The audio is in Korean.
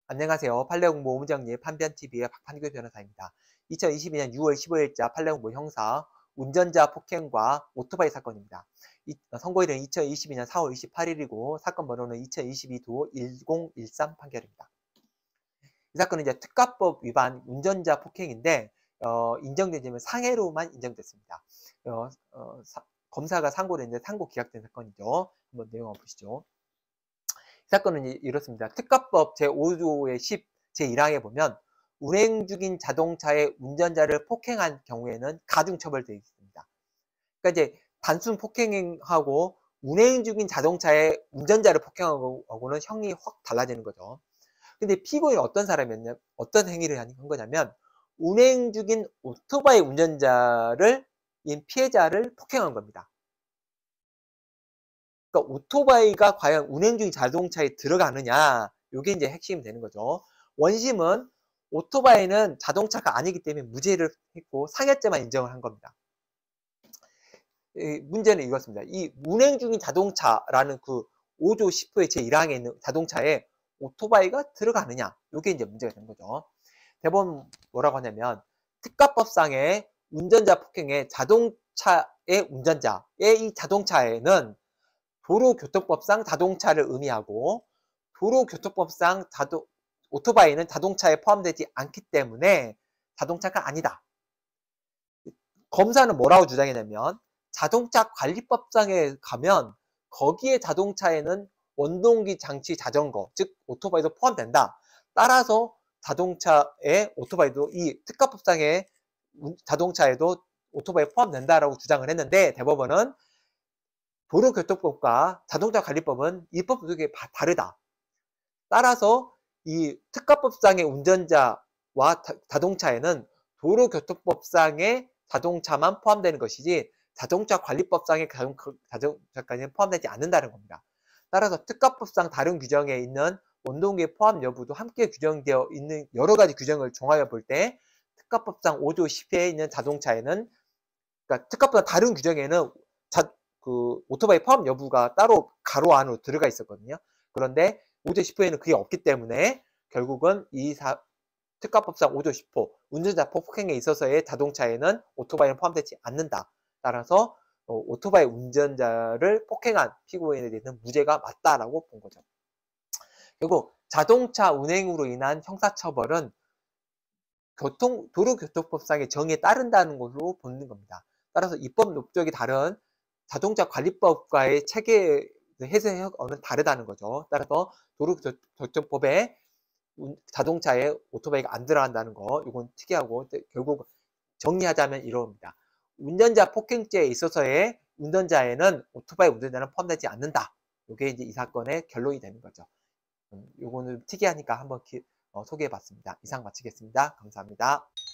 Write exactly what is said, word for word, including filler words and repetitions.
안녕하세요. 판례공부 오무정리 판변티비의 박판규 변호사입니다. 이천이십이 년 유월 십오일자 판례공부 형사 운전자 폭행과 오토바이 사건입니다. 이, 선고일은 이천이십이 년 사월 이십팔일이고 사건 번호는 이천이십이 도 일공일삼 판결입니다. 이 사건은 이제 특가법 위반 운전자 폭행인데 어, 인정되지만 상해로만 인정됐습니다. 어, 어, 사, 검사가 상고를 했는데 상고 기각된 사건이죠. 한번 내용 한번 보시죠. 이 사건은 이렇습니다. 특가법 제오 조의 십 제일 항에 보면 운행 중인 자동차의 운전자를 폭행한 경우에는 가중처벌되어 있습니다. 그러니까 이제 단순 폭행하고 운행 중인 자동차의 운전자를 폭행하고는 형이 확 달라지는 거죠. 근데 피고인은 어떤 사람이었냐, 어떤 행위를 한 거냐면 운행 중인 오토바이 운전자를 인 피해자를 폭행한 겁니다. 그러니까 오토바이가 과연 운행 중인 자동차에 들어가느냐, 이게 이제 핵심이 되는 거죠. 원심은 오토바이는 자동차가 아니기 때문에 무죄를 했고 상해죄만 인정을 한 겁니다. 문제는 이것입니다. 이 운행 중인 자동차라는 그 오 조 십 호의 제일 항에 있는 자동차에 오토바이가 들어가느냐, 이게 이제 문제가 되는 거죠. 대법원 뭐라고 하냐면 특가법상의 운전자 폭행의 자동차의 운전자의 이 자동차에는 도로교통법상 자동차를 의미하고 도로교통법상 자동, 오토바이는 자동차에 포함되지 않기 때문에 자동차가 아니다. 검사는 뭐라고 주장했냐면 자동차 관리법상에 가면 거기에 자동차에는 원동기 장치 자전거, 즉 오토바이도 포함된다. 따라서 자동차에 오토바이도 이 특가법상의 자동차에도 오토바이에 포함된다라고 주장을 했는데 대법원은 도로교통법과 자동차관리법은 입법 소득이 다르다. 따라서 이 특가법상의 운전자와 자동차에는 도로교통법상의 자동차만 포함되는 것이지 자동차관리법상의 자동차까지는 포함되지 않는다는 겁니다. 따라서 특가법상 다른 규정에 있는 원동기 포함 여부도 함께 규정되어 있는 여러 가지 규정을 종합해 볼 때 특가법상 오 조 십 회에 있는 자동차에는, 그러니까 특가법상 다른 규정에는 자, 그 오토바이 포함 여부가 따로 가로 안으로 들어가 있었거든요. 그런데 오 조 십 호에는 그게 없기 때문에 결국은 이 사, 특가법상 오 조 십 호 운전자 폭행에 있어서의 자동차에는 오토바이는 포함되지 않는다. 따라서 어, 오토바이 운전자를 폭행한 피고인에 대해서는 무죄가 맞다라고 본 거죠. 그리고 자동차 운행으로 인한 형사처벌은 교통, 도로교통법상의 정의에 따른다는 것으로 보는 겁니다. 따라서 입법 목적이 다른 자동차 관리법과의 체계 해석은 다르다는 거죠. 따라서 도로교통법에 자동차에 오토바이가 안 들어간다는 거, 이건 특이하고 결국 정리하자면 이럽니다. 운전자 폭행죄에 있어서의 운전자에는 오토바이 운전자는 포함되지 않는다. 이게 이제 이 사건의 결론이 되는 거죠. 음, 요거는 특이하니까 한번 기, 어, 소개해봤습니다. 이상 마치겠습니다. 감사합니다.